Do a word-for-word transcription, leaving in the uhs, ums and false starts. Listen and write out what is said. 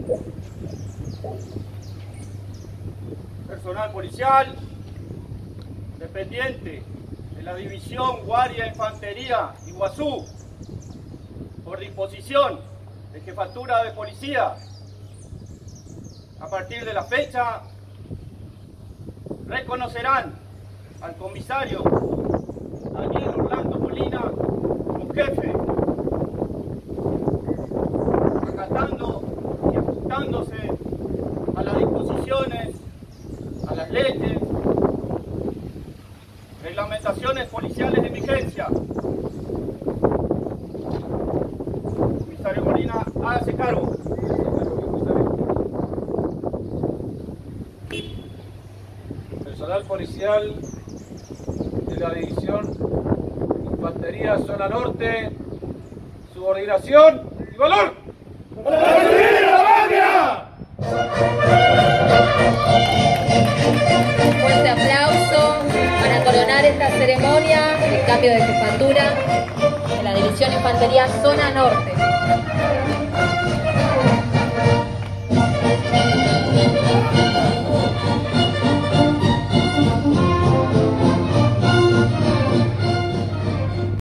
Personal policial dependiente de la División Guardia Infantería Iguazú, por disposición de Jefatura de Policía, a partir de la fecha reconocerán al comisario Daniel Orlando Molina como jefe, acatando y ajustándose a las disposiciones, a las leyes, reglamentaciones policiales en vigencia. Comisario Molina, hágase cargo. Personal policial de la División Infantería Zona Norte, subordinación y valor. ¡Para recibir la patria! Un fuerte aplauso para coronar esta ceremonia de cambio de jefatura de la División Infantería Zona Norte.